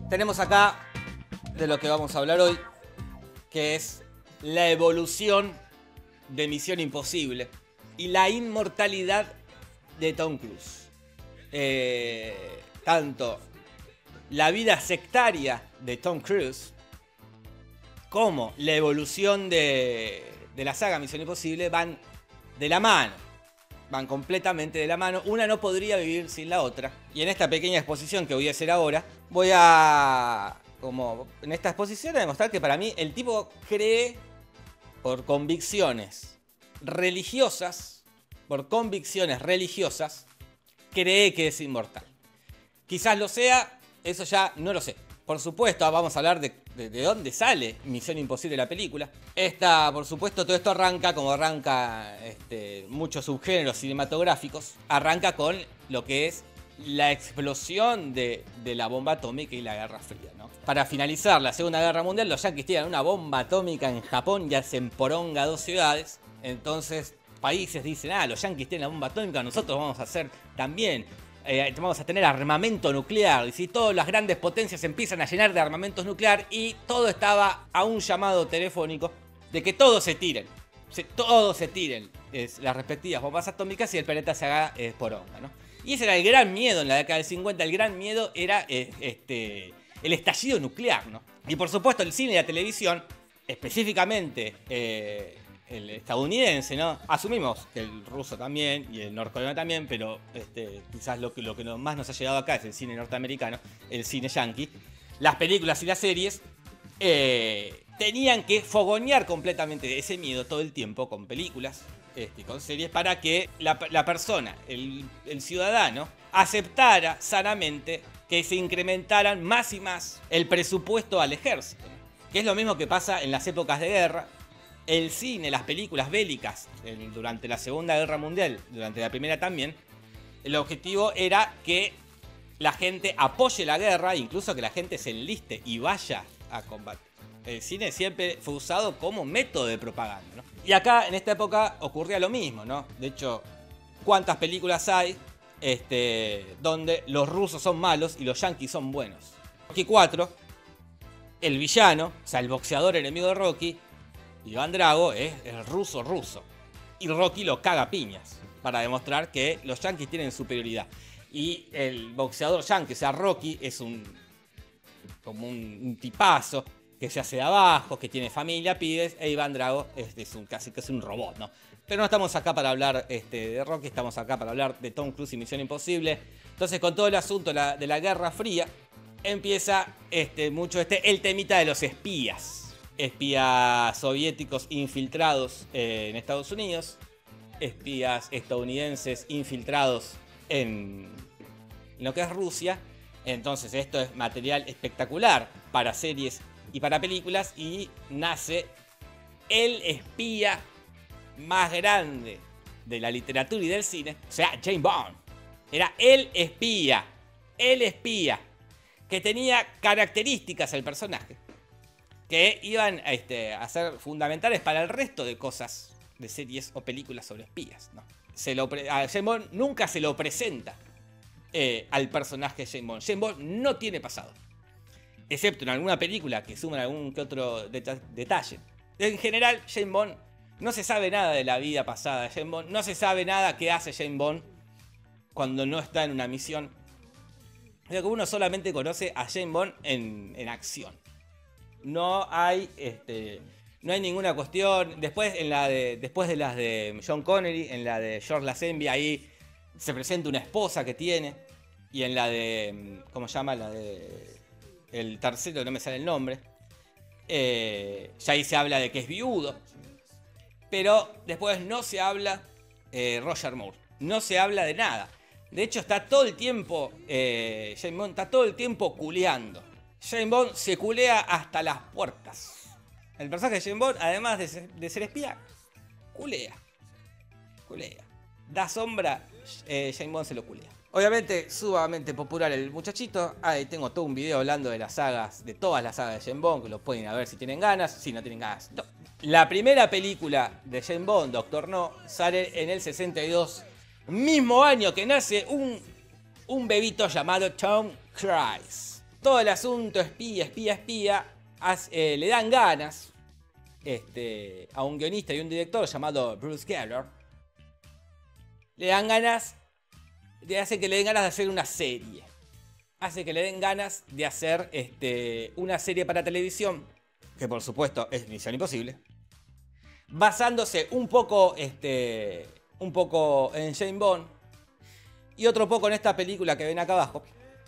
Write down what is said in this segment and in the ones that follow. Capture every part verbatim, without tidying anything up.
Tenemos acá de lo que vamos a hablar hoy, que es la evolución de Misión Imposible y la inmortalidad de Tom Cruise. Eh, tanto la vida sectaria de Tom Cruise como la evolución de, de la saga Misión Imposible van de la mano. Van completamente de la mano. Una no podría vivir sin la otra. Y en esta pequeña exposición que voy a hacer ahora, voy a, como en esta exposición, a demostrar que para mí el tipo cree por convicciones religiosas, por convicciones religiosas, cree que es inmortal. Quizás lo sea, eso ya no lo sé. Por supuesto, vamos a hablar de, de, de dónde sale Misión Imposible la película. Esta, por supuesto, todo esto arranca, como arranca este, muchos subgéneros cinematográficos, arranca con lo que es la explosión de, de la bomba atómica y la Guerra Fría, ¿no? Para finalizar la Segunda Guerra Mundial, los yanquis tiran una bomba atómica en Japón, ya se emporonga dos ciudades. Entonces, países dicen, ah, los yanquis tienen la bomba atómica, nosotros vamos a hacer también. Eh, vamos a tener armamento nuclear. Y si todas las grandes potencias empiezan a llenar de armamentos nuclear, y todo estaba a un llamado telefónico de que todos se tiren. Se, todos se tiren es, las respectivas bombas atómicas y el planeta se haga eh, poronga, ¿no? Y ese era el gran miedo en la década del cincuenta. El gran miedo era eh, este, el estallido nuclear, ¿no? Y por supuesto el cine y la televisión, específicamente eh, el estadounidense, ¿no? Asumimos que el ruso también y el norcoreano también, pero este, quizás lo que, lo que más nos ha llegado acá es el cine norteamericano, el cine yankee. Las películas y las series eh, tenían que fogonear completamente ese miedo todo el tiempo con películas, este, con series, para que la, la persona, el, el ciudadano, aceptara sanamente que se incrementaran más y más el presupuesto al ejército, ¿no? Que es lo mismo que pasa en las épocas de guerra. El cine, las películas bélicas el, durante la Segunda Guerra Mundial, durante la Primera también, el objetivo era que la gente apoye la guerra, incluso que la gente se enliste y vaya a combate. El cine siempre fue usado como método de propaganda, ¿no? Y acá, en esta época, ocurría lo mismo, ¿no? De hecho, ¿cuántas películas hay este, donde los rusos son malos y los yanquis son buenos? Rocky cuatro, el villano, o sea, el boxeador enemigo de Rocky, Iván Drago, es el ruso ruso. Y Rocky lo caga a piñas para demostrar que los yanquis tienen superioridad. Y el boxeador yankee, o sea, Rocky, es un como un, un tipazo que se hace de abajo, que tiene familia, pibes, e Iván Drago es, es un, casi que es un robot, ¿no? Pero no estamos acá para hablar este, de Rocky, estamos acá para hablar de Tom Cruise y Misión Imposible. Entonces, con todo el asunto de la, de la Guerra Fría, empieza este, mucho este, el temita de los espías. Espías soviéticos infiltrados eh, en Estados Unidos, espías estadounidenses infiltrados en lo que es Rusia. Entonces esto es material espectacular para series y para películas, y nace el espía más grande de la literatura y del cine, o sea, James Bond. Era el espía, el espía, que tenía características el personaje que iban este, a ser fundamentales para el resto de cosas, de series o películas sobre espías, ¿no? Se lo a James Bond nunca se lo presenta eh, al personaje de James Bond. James Bond no tiene pasado, excepto en alguna película que suman algún que otro deta detalle. En general, James Bond no se sabe nada de la vida pasada de James Bond, no se sabe nada que hace James Bond cuando no está en una misión. O sea, que uno solamente conoce a James Bond en, en acción. No hay, este, no hay ninguna cuestión. Después, en la de, después de las de John Connery, en la de George Lazenby, ahí se presenta una esposa que tiene. Y en la de, ¿cómo se llama? La de el tercero, no me sale el nombre. Eh, ya ahí se habla de que es viudo. Pero después no se habla eh, Roger Moore. No se habla de nada. De hecho, está todo el tiempo, eh, James Bond está todo el tiempo culeando. James Bond se culea hasta las puertas. El personaje de James Bond, además de ser, de ser espía, culea. Culea. Da sombra, eh, James Bond se lo culea. Obviamente, sumamente popular el muchachito. Ahí tengo todo un video hablando de las sagas, de todas las sagas de James Bond, que lo pueden ir a ver si tienen ganas. Si no tienen ganas, no. La primera película de James Bond, Doctor No, sale en el sesenta y dos. Mismo año que nace un, un bebito llamado Tom Cruise. todo el asunto espía, espía, espía, hace, eh, le dan ganas este, a un guionista y un director llamado Bruce Geller. Le dan ganas, le hace que le den ganas de hacer una serie. Hace que le den ganas de hacer este, una serie para televisión, que por supuesto es Misión Imposible, basándose un poco, este, un poco en James Bond y otro poco en esta película que ven acá abajo,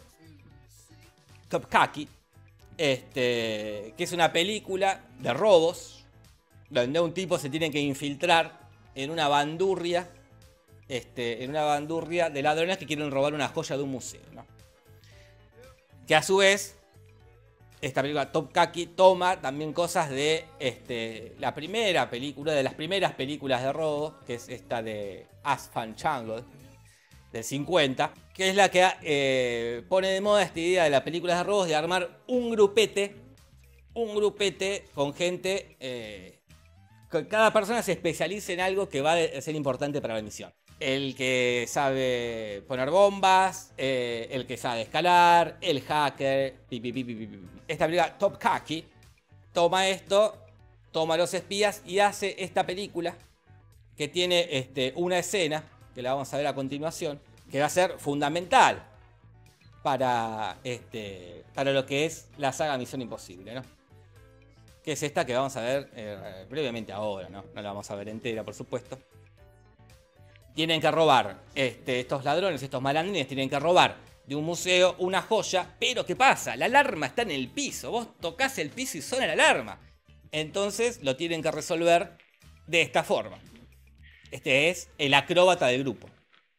Top Khaki, este, que es una película de robos, donde un tipo se tiene que infiltrar en una bandurria, este, en una bandurria de ladrones que quieren robar una joya de un museo, ¿no? Que a su vez, esta película Top Khaki toma también cosas de este, la primera película, de las primeras películas de robo, que es esta de Asphalt Jungle, del cincuenta, que es la que eh, pone de moda esta idea de las películas de robos de armar un grupete, un grupete con gente, eh, que cada persona se especialice en algo que va a ser importante para la misión. El que sabe poner bombas, eh, el que sabe escalar, el hacker, pi, pi, pi, pi, pi. Esta película Top Khaki toma esto, toma a los espías y hace esta película que tiene este, una escena, que la vamos a ver a continuación, que va a ser fundamental para, este, para lo que es la saga Misión Imposible, ¿no? Que es esta que vamos a ver eh, brevemente ahora, ¿no? No la vamos a ver entera, por supuesto. Tienen que robar, este, estos ladrones, estos malandrines, tienen que robar de un museo una joya, pero ¿qué pasa? La alarma está en el piso, vos tocás el piso y suena la alarma. Entonces lo tienen que resolver de esta forma. Este es el acróbata del grupo.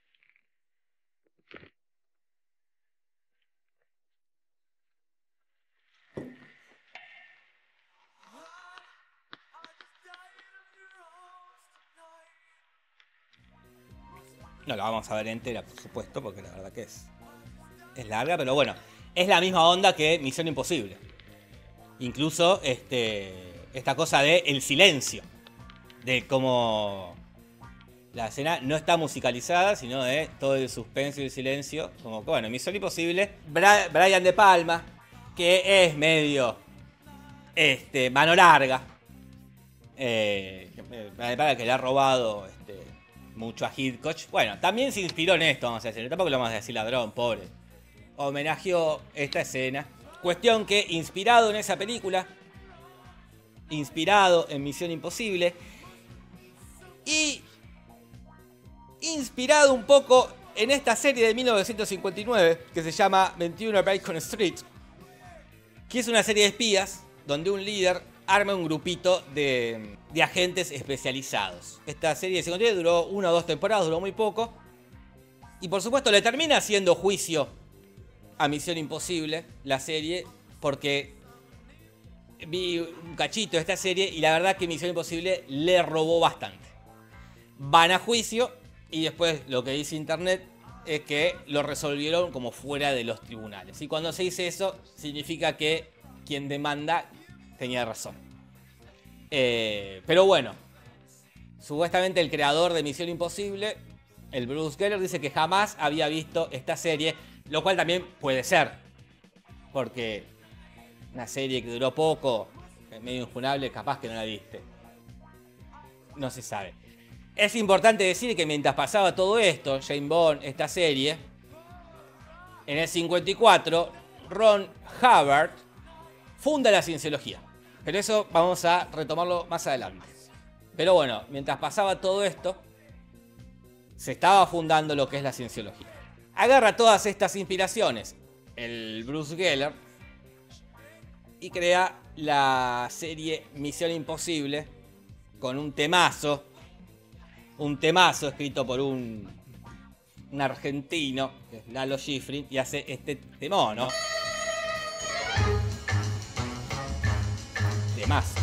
No la vamos a ver entera, por supuesto, porque la verdad que es, es larga, pero bueno, es la misma onda que Misión Imposible. Incluso este, esta cosa de el silencio, de cómo la escena no está musicalizada, sino de todo el suspenso y el silencio. Como que, bueno, Misión Imposible, Bra Brian De Palma, que es medio este, mano larga, eh, para que le ha robado este, mucho a Hitchcock. Bueno, también se inspiró en esto, vamos a decir. Tampoco lo vamos a decir ladrón, pobre. Homenajeó esta escena. Cuestión que, inspirado en esa película, inspirado en Misión Imposible, y inspirado un poco en esta serie de mil novecientos cincuenta y nueve, que se llama veintiuno Bacon Street, que es una serie de espías, donde un líder arma un grupito de, de agentes especializados. Esta serie de cincuenta y nueve duró una o dos temporadas, duró muy poco. Y por supuesto le termina haciendo juicio a Misión Imposible, la serie, porque vi un cachito de esta serie y la verdad que Misión Imposible le robó bastante. Van a juicio y después lo que dice internet es que lo resolvieron como fuera de los tribunales. Y cuando se dice eso, significa que quien demanda tenía razón. Eh, pero bueno, supuestamente el creador de Misión Imposible, el Bruce Geller, dice que jamás había visto esta serie, lo cual también puede ser, porque una serie que duró poco, medio injunable, capaz que no la viste. No se sabe. Es importante decir que mientras pasaba todo esto, James Bond, esta serie, en el cincuenta y cuatro, Ron Hubbard funda la cienciología. Pero eso vamos a retomarlo más adelante. Pero bueno, mientras pasaba todo esto, se estaba fundando lo que es la cienciología. Agarra todas estas inspiraciones el Bruce Geller y crea la serie Misión Imposible con un temazo. Un temazo escrito por un, un argentino, que es Lalo Schifrin, y hace este temón, ¿no? Temazo.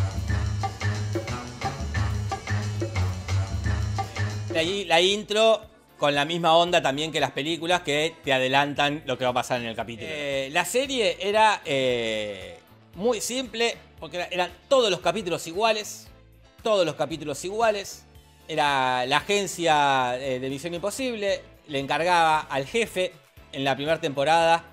La, la intro con la misma onda también que las películas, que te adelantan lo que va a pasar en el capítulo. Eh, la serie era eh, muy simple, porque era, eran todos los capítulos iguales. Todos los capítulos iguales. Era la agencia de Misión Imposible, le encargaba al jefe en la primera temporada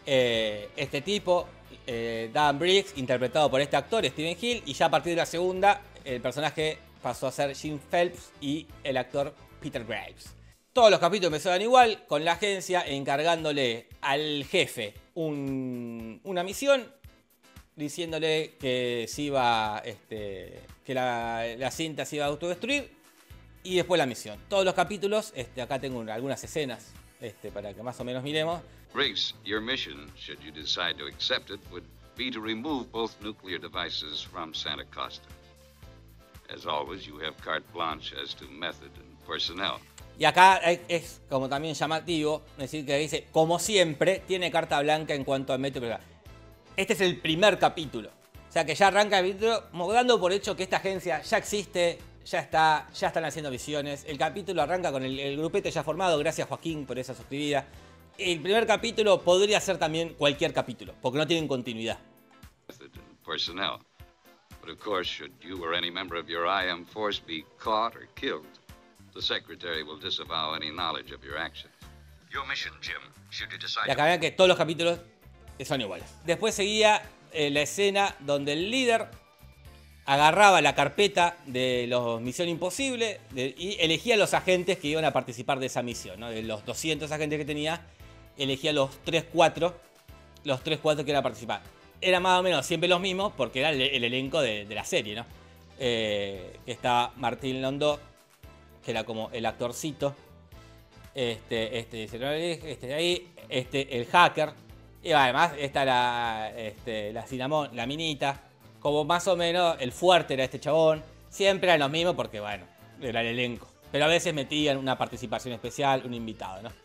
Eh, este tipo, eh, Dan Briggs, interpretado por este actor, Steven Hill, y ya a partir de la segunda, el personaje pasó a ser Jim Phelps y el actor Peter Graves. Todos los capítulos empezaban igual, con la agencia encargándole al jefe un, una misión, diciéndole que se iba, este, que la, la cinta se iba a autodestruir, y después la misión. Todos los capítulos, este, acá tengo algunas escenas este, para que más o menos miremos. Briggs, your mission, should you decide to accept it, would be to remove both nuclear devices from Santa Costa. As always, you have carte blanche as to method and personnel. Y acá es como también llamativo, decir que dice, como siempre, tiene carta blanca en cuanto a método. Este es el primer capítulo. O sea que ya arranca el capítulo dando por hecho que esta agencia ya existe, ya está, ya están haciendo misiones. El capítulo arranca con el, el grupete ya formado, gracias Joaquín por esa suscribida. El primer capítulo podría ser también cualquier capítulo, porque no tienen continuidad. Personnel. But of course, should you or any member of your I M force be caught or killed, the Secretary will disavow any knowledge of your actions. Your mission, Jim, should you decide... Y acá vean que todos los capítulos son iguales. Después seguía eh, la escena donde el líder agarraba la carpeta de los Misión Imposible de, y elegía a los agentes que iban a participar de esa misión, ¿no? De los doscientos agentes que tenía, elegía los tres, cuatro, los tres, cuatro que iban a participar. Era más o menos siempre los mismos porque era el, el elenco de, de la serie, ¿no? Eh, que estaba Martín Landau, que era como el actorcito. Este, este, este de ahí, este, el hacker. Y además, esta era este, la Cinnamon, la minita. Como más o menos el fuerte era este chabón. Siempre eran los mismos porque, bueno, era el elenco. Pero a veces metían una participación especial, un invitado, ¿no?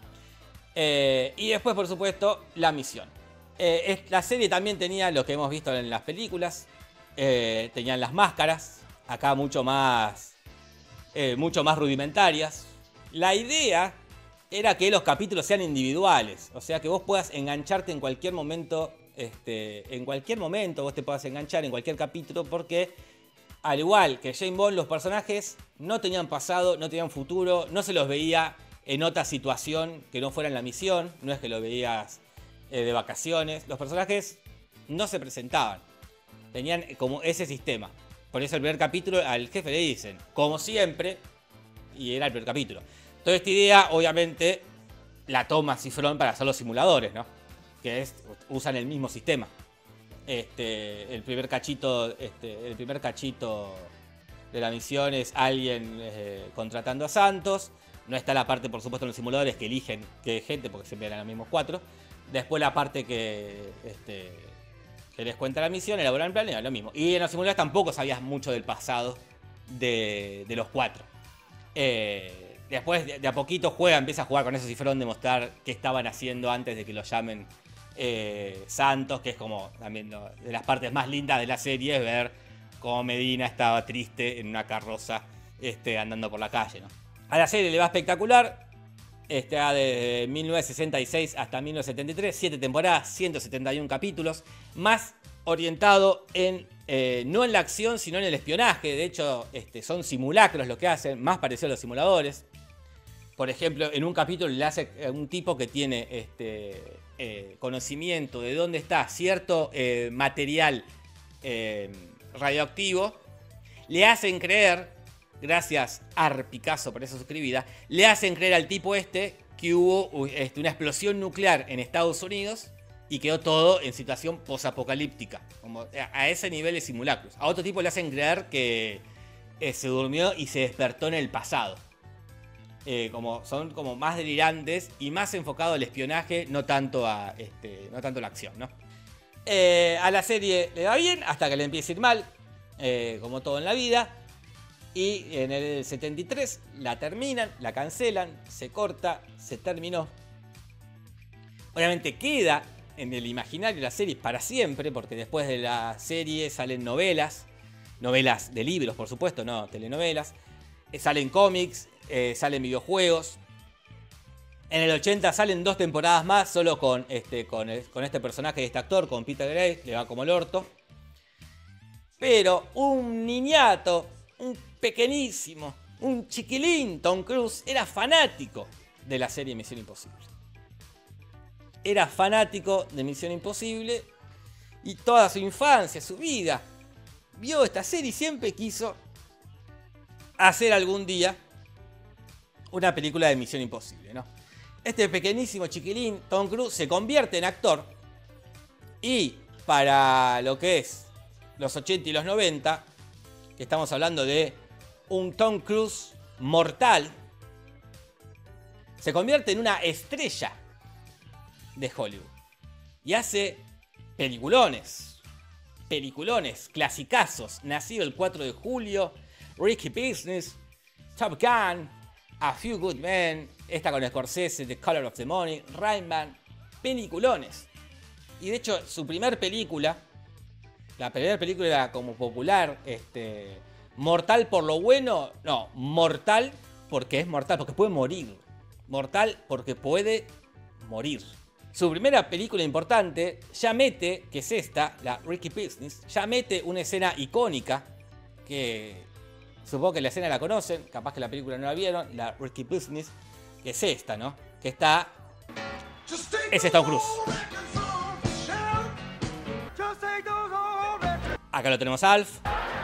Eh, y después, por supuesto, la misión. Eh, la serie también tenía lo que hemos visto en las películas. Eh, tenían las máscaras. Acá mucho más, eh, mucho más rudimentarias. La idea era que los capítulos sean individuales. O sea, que vos puedas engancharte en cualquier momento. Este, en cualquier momento vos te puedas enganchar en cualquier capítulo. Porque al igual que James Bond, los personajes no tenían pasado, no tenían futuro. No se los veía en otra situación que no fuera en la misión. No es que lo veías eh, de vacaciones. Los personajes no se presentaban. Tenían como ese sistema. Por eso el primer capítulo al jefe le dicen, como siempre, y era el primer capítulo. Toda esta idea, obviamente, la toma Cifrón para hacer los simuladores, ¿no? Que es, usan el mismo sistema. Este, el primer cachito, este, el primer cachito de la misión es alguien eh, contratando a Santos. No está la parte, por supuesto, en los simuladores que eligen qué gente, porque siempre eran los mismos cuatro. Después la parte que... Este, que les cuenta la misión, elaborar el plan, era lo mismo. Y en los simuladores tampoco sabías mucho del pasado de, de los cuatro. Eh, después de, de a poquito juega, empieza a jugar con ese cifrón de mostrar qué estaban haciendo antes de que lo llamen eh, Santos, que es como también ¿no? de las partes más lindas de la serie, es ver cómo Medina estaba triste en una carroza este, andando por la calle, ¿no? A la serie le va espectacular. Este, de mil novecientos sesenta y seis hasta mil novecientos setenta y tres, siete temporadas, ciento setenta y uno capítulos, más orientado en, eh, no en la acción, sino en el espionaje. De hecho, este, son simulacros lo que hacen, más parecido a los simuladores. Por ejemplo, en un capítulo le hace a un tipo que tiene este, eh, conocimiento de dónde está cierto eh, material eh, radioactivo, le hacen creer... Gracias a Picasso por esa suscribida. Le hacen creer al tipo este que hubo este, una explosión nuclear en Estados Unidos y quedó todo en situación posapocalíptica. Como a ese nivel de simulacros. A otro tipo le hacen creer que eh, se durmió y se despertó en el pasado. Eh, como, son como más delirantes y más enfocado al espionaje, no tanto a, este, no tanto a la acción, ¿no? Eh, a la serie le va bien hasta que le empiece a ir mal, eh, como todo en la vida. Y en el setenta y tres la terminan, la cancelan, se corta, se terminó. Obviamente queda en el imaginario la serie para siempre, porque después de la serie salen novelas, novelas de libros por supuesto, no telenovelas, eh, salen cómics, eh, salen videojuegos. En el ochenta salen dos temporadas más, solo con este, con, con este personaje de este actor, con Peter Graves, le va como el orto. Pero un niñato, un pequeñísimo, un chiquilín, Tom Cruise, era fanático de la serie Misión Imposible. era fanático de Misión Imposible y toda su infancia, su vida, vio esta serie y siempre quiso hacer algún día una película de Misión Imposible, ¿no? Este pequeñísimo chiquilín, Tom Cruise, se convierte en actor y para lo que es los ochenta y los noventa, que estamos hablando de un Tom Cruise mortal, se convierte en una estrella de Hollywood y hace peliculones, peliculones, clasicazos. Nacido el cuatro de julio, Risky Business, Top Gun, A Few Good Men, esta con Scorsese, The Color of the Money, Rain Man, peliculones. Y de hecho, su primer película, la primera película como popular, este, mortal por lo bueno, no, mortal porque es mortal, porque puede morir. Mortal porque puede morir. Su primera película importante ya mete, que es esta, la Risky Business, ya mete una escena icónica que supongo que la escena la conocen, capaz que la película no la vieron, la Risky Business, que es esta, ¿no? Que está... Es Tom Cruise. Acá lo tenemos a Alf.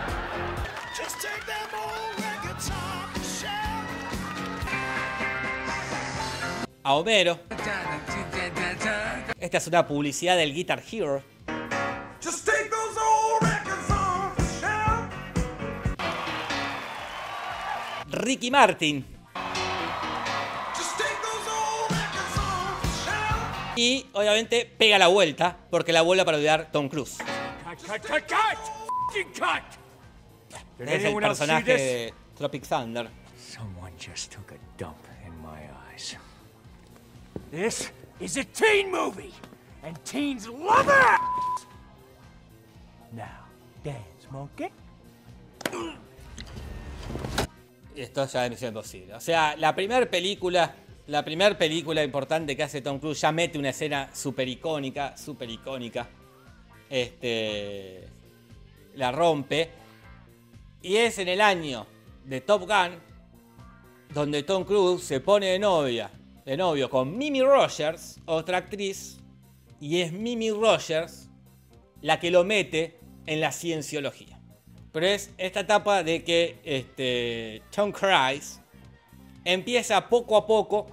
A Homero. Esta es una publicidad del Guitar Hero. Ricky Martin. Y obviamente pega la vuelta porque la vuelve a parodiar Tom Cruise. Es el personaje de Tropic Thunder. Someone just took a dump in my eyes. This is a teen movie, and teens love it! Now, dance, monkey. Esto ya es Misión Imposible. O sea, la primera película, la primera película importante que hace Tom Cruise ya mete una escena súper icónica, súper icónica. Este, la rompe. Y es en el año de Top Gun donde Tom Cruise se pone de novia, de novio con Mimi Rogers, otra actriz, y es Mimi Rogers la que lo mete en la cienciología. Pero es esta etapa de que este, Tom Cruise empieza poco a poco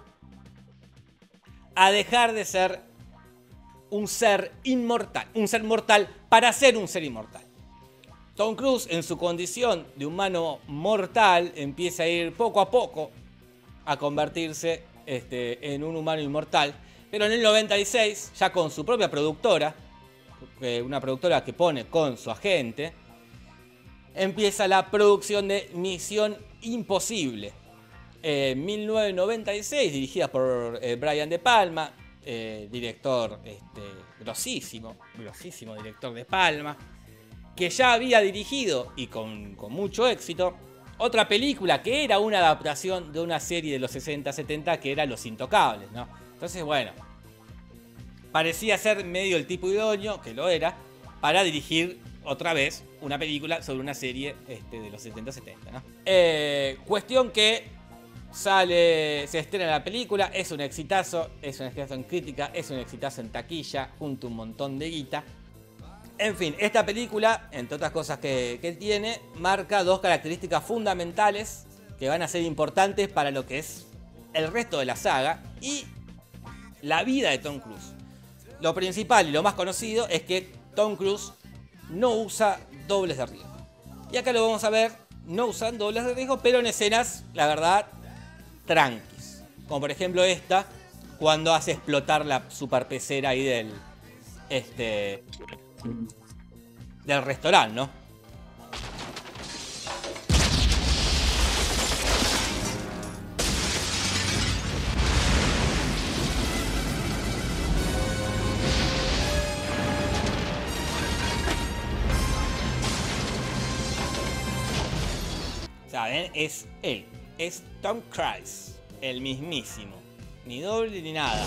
a dejar de ser un ser inmortal, un ser mortal para ser un ser inmortal. Tom Cruise, en su condición de humano mortal, empieza a ir poco a poco a convertirse este, en un humano inmortal. Pero en el noventa y seis, ya con su propia productora, una productora que pone con su agente, empieza la producción de Misión Imposible. En eh, mil novecientos noventa y seis, dirigida por eh, Brian De Palma, eh, director este, grosísimo, grosísimo director De Palma, que ya había dirigido, y con, con mucho éxito, otra película que era una adaptación de una serie de los sesenta setenta que era Los Intocables, ¿no? Entonces, bueno, parecía ser medio el tipo idóneo, que lo era, para dirigir otra vez una película sobre una serie este, de los setenta setenta, ¿no? Eh, cuestión que sale, se estrena la película, es un exitazo, es un exitazo en crítica, es un exitazo en taquilla, junto a un montón de guita. En fin, esta película, entre otras cosas que, que tiene, marca dos características fundamentales que van a ser importantes para lo que es el resto de la saga y la vida de Tom Cruise. Lo principal y lo más conocido es que Tom Cruise no usa dobles de riesgo. Y acá lo vamos a ver, no usan dobles de riesgo, pero en escenas, la verdad, tranquis. Como por ejemplo esta, cuando hace explotar la super pecera ahí del... Este... del restaurante, ¿no? ¿Saben? Es él. Es Tom Cruise. El mismísimo. Ni doble ni nada.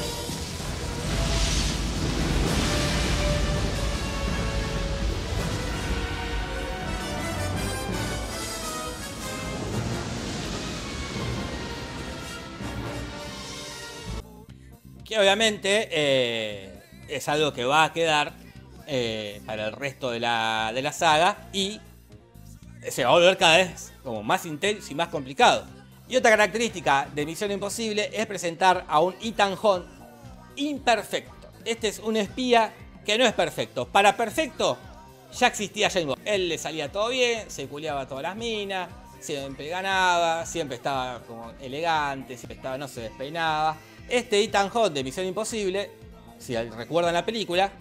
Que obviamente eh, es algo que va a quedar eh, para el resto de la, de la saga y se va a volver cada vez como más intenso y más complicado. Y otra característica de Misión Imposible es presentar a un Ethan Hunt imperfecto. Este es un espía que no es perfecto. Para perfecto ya existía James Bond. Él le salía todo bien, se culiaba a todas las minas, siempre ganaba, siempre estaba como elegante, siempre estaba, no se despeinaba. Este Ethan Hunt de Misión Imposible, si recuerdan la película,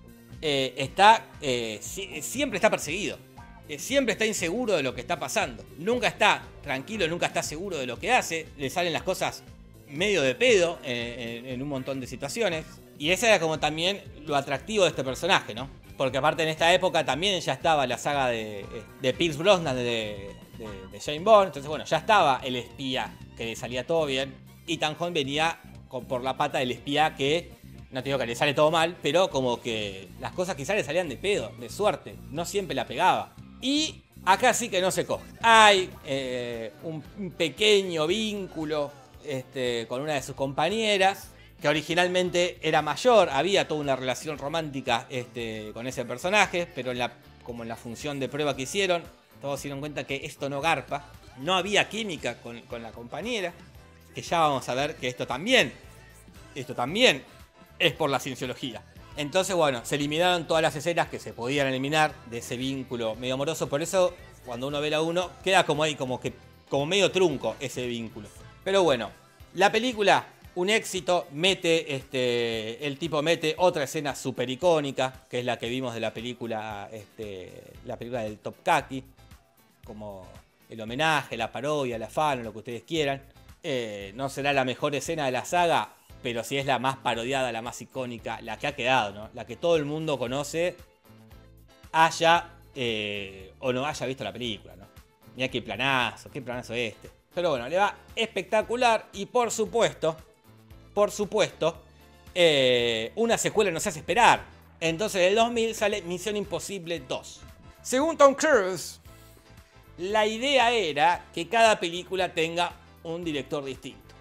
eh, está eh, si, siempre está perseguido. Eh, siempre está inseguro de lo que está pasando. Nunca está tranquilo, nunca está seguro de lo que hace. Le salen las cosas medio de pedo eh, en, en un montón de situaciones. Y ese era como también lo atractivo de este personaje, ¿no? Porque aparte en esta época también ya estaba la saga de, de Pierce Brosnan de, de, de James Bond. Entonces bueno, ya estaba el espía que le salía todo bien. Ethan Hunt venía con, por la pata del espía que, no te digo que le sale todo mal, pero como que las cosas quizás le salían de pedo, de suerte. No siempre la pegaba. Y acá sí que no se coge. Hay eh, un, un pequeño vínculo este, con una de sus compañeras, que originalmente era mayor, había toda una relación romántica este, con ese personaje, pero en la, como en la función de prueba que hicieron, todos se dieron cuenta que esto no garpa, no había química con, con la compañera, que ya vamos a ver que esto también, esto también es por la cienciología. Entonces, bueno, se eliminaron todas las escenas que se podían eliminar de ese vínculo medio amoroso, por eso cuando uno ve la uno, queda como ahí, como que como medio trunco ese vínculo. Pero bueno, la película... un éxito, mete, este, el tipo mete otra escena súper icónica, que es la que vimos de la película, este, la película del Topkapi, como el homenaje, la parodia, la fan, lo que ustedes quieran. Eh, no será la mejor escena de la saga, pero sí es la más parodiada, la más icónica, la que ha quedado, ¿no? La que todo el mundo conoce, haya eh, o no haya visto la película, ¿no? Mirá qué planazo, qué planazo este. Pero bueno, le va espectacular y por supuesto... Por supuesto, eh, una secuela nos hace esperar. Entonces, en el dos mil sale Misión Imposible dos. Según Tom Cruise, la idea era que cada película tenga un director distinto.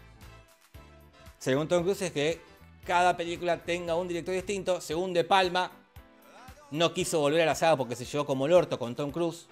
Según Tom Cruise es que cada película tenga un director distinto. Según De Palma, no quiso volver a la saga porque se llevó como el orto con Tom Cruise.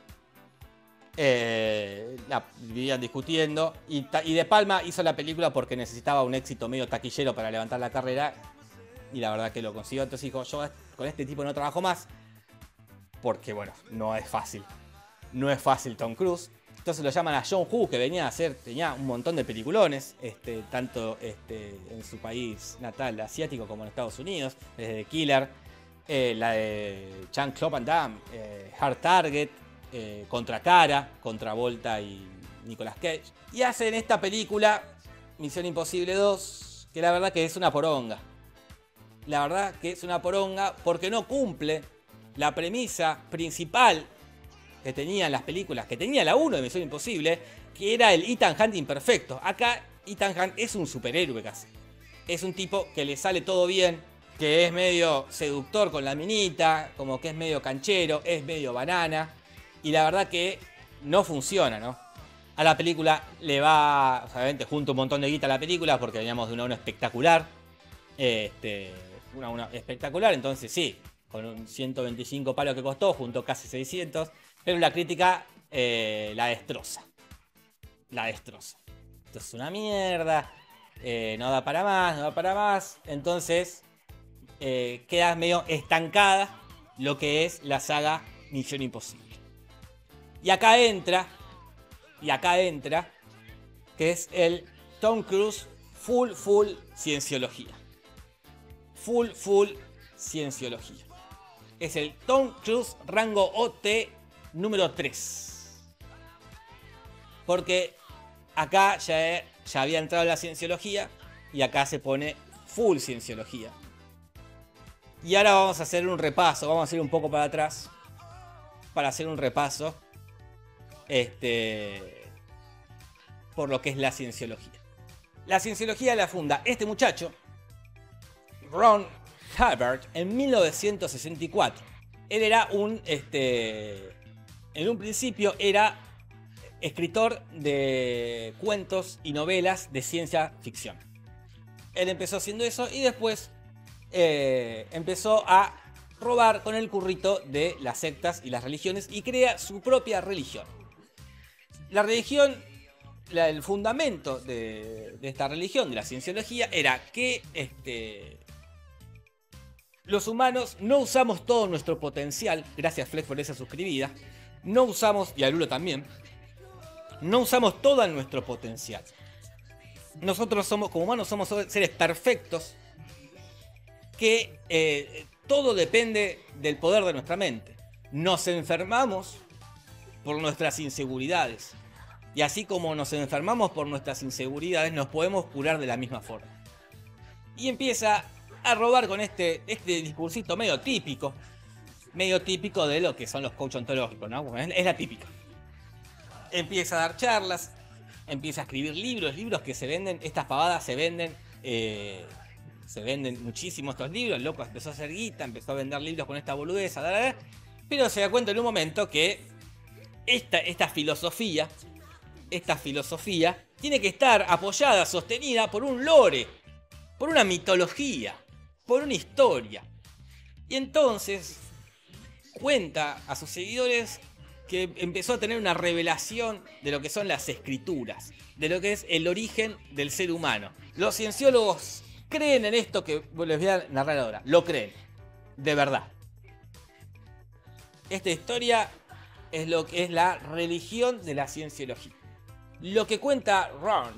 Eh, la vivían discutiendo y, y De Palma hizo la película porque necesitaba un éxito medio taquillero para levantar la carrera y la verdad que lo consiguió. Entonces dijo, yo con este tipo no trabajo más porque bueno, no es fácil, no es fácil Tom Cruise. Entonces lo llaman a John Woo, que venía a hacer, tenía un montón de peliculones, este, tanto este, en su país natal asiático como en Estados Unidos, desde Killer, eh, la de Jean-Claude Van Damme, eh, Hard Target, Eh, contra Cara, contra Volta y Nicolas Cage. Y hacen esta película, Misión Imposible dos, que la verdad que es una poronga. La verdad que es una poronga porque no cumple la premisa principal que tenían las películas, que tenía la uno de Misión Imposible, que era el Ethan Hunt imperfecto. Acá Ethan Hunt es un superhéroe casi. Es un tipo que le sale todo bien, que es medio seductor con la minita, como que es medio canchero, es medio banana. Y la verdad que no funciona, ¿no? A la película le va, obviamente, junto un montón de guita a la película, porque veníamos de una uno espectacular. Este, una uno espectacular, entonces sí, con un ciento veinticinco palos que costó, junto casi seiscientos. Pero la crítica eh, la destroza. La destroza. Esto es una mierda, eh, no da para más, no da para más. Entonces eh, queda medio estancada lo que es la saga Misión Imposible. Y acá entra, y acá entra, que es el Tom Cruise full, full cienciología. Full, full cienciología. Es el Tom Cruise rango O T número tres. Porque acá ya, ya había entrado la cienciología y acá se pone full cienciología. Y ahora vamos a hacer un repaso, vamos a ir un poco para atrás para hacer un repaso. Este, por lo que es la cienciología. La cienciología la funda este muchacho, Ron Hubbard, en mil novecientos sesenta y cuatro. Él era un, este, en un principio era escritor de cuentos y novelas de ciencia ficción. Él empezó haciendo eso y después eh, empezó a robar con el currito de las sectas y las religiones y crea su propia religión. La religión, la, el fundamento de, de esta religión, de la cienciología, era que este, los humanos no usamos todo nuestro potencial. Gracias Flex por esa suscribida. No usamos, y a Lulo también, no usamos todo nuestro potencial. Nosotros somos, como humanos, somos seres perfectos que eh, todo depende del poder de nuestra mente. Nos enfermamos por nuestras inseguridades. Y así como nos enfermamos por nuestras inseguridades, nos podemos curar de la misma forma. Y empieza a robar con este, este discursito medio típico. Medio típico de lo que son los coach ontológicos, ¿no? Es, es la típica. Empieza a dar charlas. Empieza a escribir libros. Libros que se venden. Estas pavadas se venden. Eh, se venden muchísimo estos libros. El loco empezó a hacer guita. Empezó a vender libros con esta boludez. Da, da, da, pero se da cuenta en un momento que esta, esta filosofía... Esta filosofía tiene que estar apoyada, sostenida por un lore, por una mitología, por una historia. Y entonces cuenta a sus seguidores que empezó a tener una revelación de lo que son las escrituras, de lo que es el origen del ser humano. Los cienciólogos creen en esto que les voy a narrar ahora, lo creen, de verdad. Esta historia es lo que es la religión de la cienciología. Lo que cuenta Ron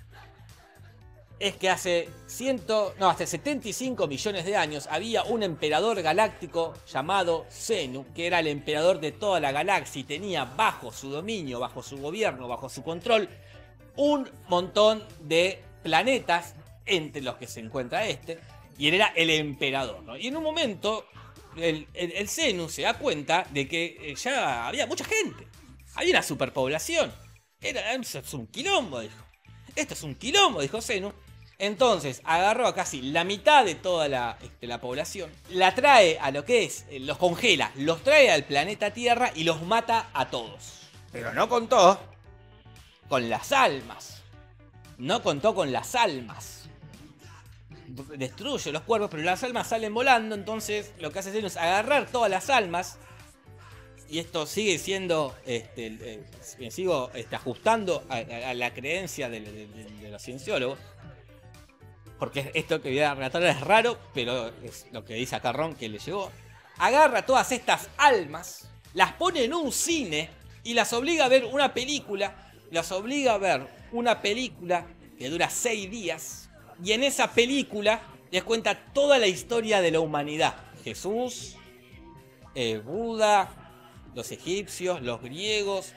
es que hace ciento, no, hace setenta y cinco millones de años había un emperador galáctico llamado Zenu, que era el emperador de toda la galaxia y tenía bajo su dominio, bajo su gobierno, bajo su control, un montón de planetas, entre los que se encuentra este, y él era el emperador, ¿no? Y en un momento el, el, el Zenu se da cuenta de que ya había mucha gente, había una superpoblación. Era, esto es un quilombo, dijo. Esto es un quilombo, dijo Zenu. Entonces agarró a casi la mitad de toda la, este, la población, la trae a lo que es, los congela, los trae al planeta Tierra y los mata a todos. Pero no contó con las almas. No contó con las almas. Destruye los cuerpos, pero las almas salen volando. Entonces lo que hace Zenu es agarrar todas las almas. Y esto sigue siendo, este, eh, me sigo este, ajustando a, a, a la creencia de, de, de, de los cienciólogos. Porque esto que voy a relatar es raro, pero es lo que dice acá Ron que le llegó. Agarra todas estas almas, las pone en un cine y las obliga a ver una película. Las obliga a ver una película que dura seis días. Y en esa película les cuenta toda la historia de la humanidad. Jesús, eh, Buda... los egipcios, los griegos.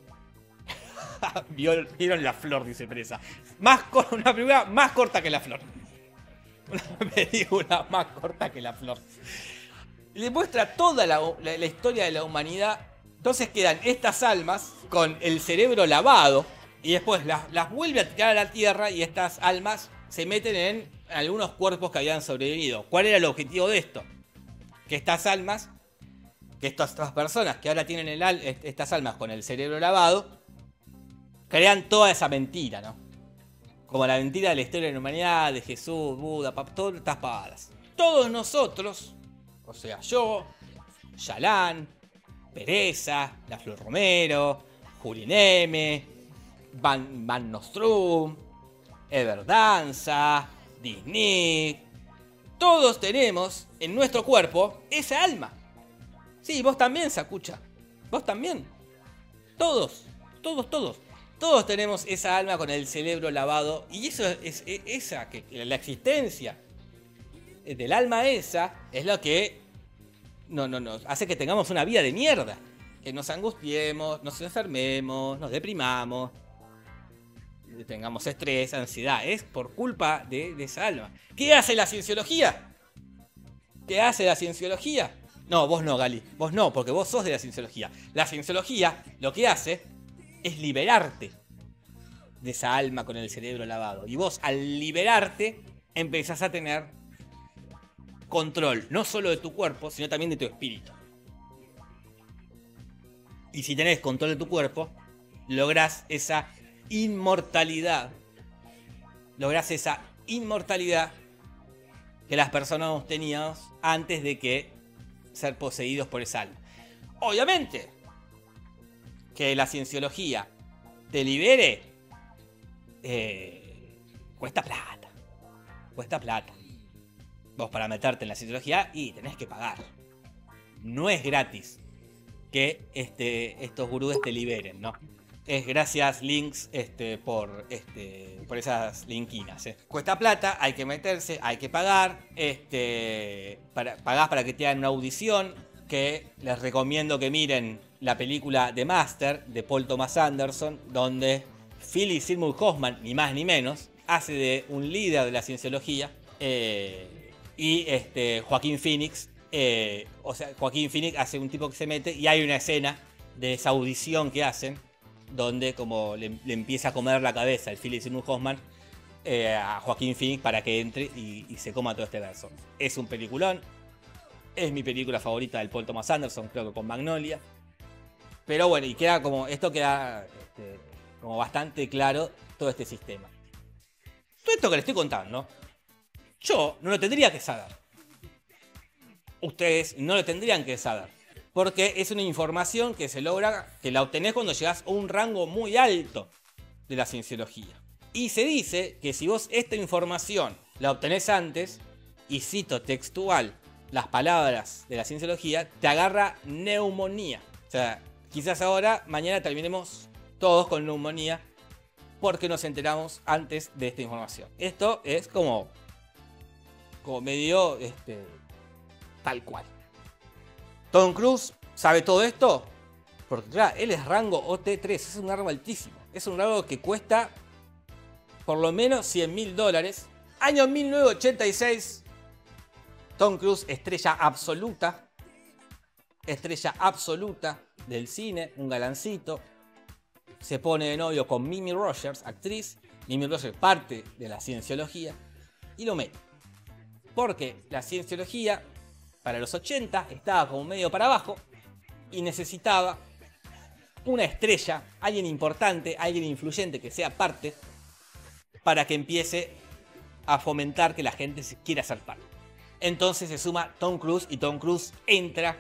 Vieron la flor, dice Presa. Más una película más corta que la flor. Una película más corta que la flor. Le muestra toda la, la, la historia de la humanidad. Entonces quedan estas almas con el cerebro lavado. Y después las, las vuelve a tirar a la tierra. Y estas almas se meten en algunos cuerpos que habían sobrevivido. ¿Cuál era el objetivo de esto? Que estas almas... que estas, estas personas que ahora tienen el, estas almas con el cerebro lavado, crean toda esa mentira, ¿no? Como la mentira de la historia de la humanidad, de Jesús, Buda, pap, todas estas pavadas. Todos nosotros, o sea, yo, Yalan, Pereza, La Flor Romero, Julien M, Van, Van Nostrum, Everdanza, Disney, todos tenemos en nuestro cuerpo esa alma. Sí, vos también, Sakucha. Vos también. Todos, todos, todos. Todos tenemos esa alma con el cerebro lavado. Y eso es, es esa, que la existencia del alma esa es lo que no, no, nos hace que tengamos una vida de mierda. Que nos angustiemos, nos enfermemos, nos deprimamos, tengamos estrés, ansiedad. Es por culpa de, de esa alma. ¿Qué hace la cienciología? ¿Qué hace la cienciología? No, vos no, Gali. Vos no, porque vos sos de la cienciología. La cienciología lo que hace es liberarte de esa alma con el cerebro lavado. Y vos, al liberarte, empezás a tener control, no solo de tu cuerpo, sino también de tu espíritu. Y si tenés control de tu cuerpo, lográs esa inmortalidad. Lográs esa inmortalidad que las personas teníamos antes de que ser poseídos por esa alma. Obviamente que la cienciología te libere eh, cuesta plata. Cuesta plata. Vos para meterte en la cienciología y tenés que pagar. No es gratis que este, estos gurúes te liberen, ¿no? Es gracias links este, por, este, por esas linkinas. ¿eh? Cuesta plata, hay que meterse, hay que pagar. Este, para, pagás para que te hagan una audición. Que les recomiendo que miren la película The Master de Paul Thomas Anderson. Donde Philip Seymour Hoffman, ni más ni menos, hace de un líder de la cienciología. Eh, y este, Joaquín Phoenix. Eh, o sea, Joaquín Phoenix hace un tipo que se mete. Y hay una escena de esa audición que hacen. Donde como le, le empieza a comer la cabeza el Philip Seymour Hoffman eh, a Joaquín Phoenix para que entre y, y se coma todo este verso. Es un peliculón. Es mi película favorita del Paul Thomas Anderson, creo que con Magnolia. Pero bueno, y queda como. Esto queda este, como bastante claro todo este sistema. Todo esto que le estoy contando, yo no lo tendría que saber. Ustedes no lo tendrían que saber. Porque es una información que se logra, que la obtenés cuando llegás a un rango muy alto de la cienciología. Y se dice que si vos esta información la obtenés antes, y cito textual las palabras de la cienciología, te agarra neumonía. O sea, quizás ahora, mañana terminemos todos con neumonía porque nos enteramos antes de esta información. Esto es como, como medio este, tal cual. Tom Cruise sabe todo esto porque, claro, él es rango O T tres, es un rango altísimo. Es un rango que cuesta por lo menos cien mil dólares. Año mil novecientos ochenta y seis, Tom Cruise, estrella absoluta. Estrella absoluta del cine, un galancito. Se pone de novio con Mimi Rogers, actriz. Mimi Rogers, parte de la cienciología. Y lo mete. Porque la cienciología, para los ochenta, estaba como medio para abajo y necesitaba una estrella, alguien importante, alguien influyente que sea parte, para que empiece a fomentar que la gente se quiera ser parte. Entonces se suma Tom Cruise y Tom Cruise entra,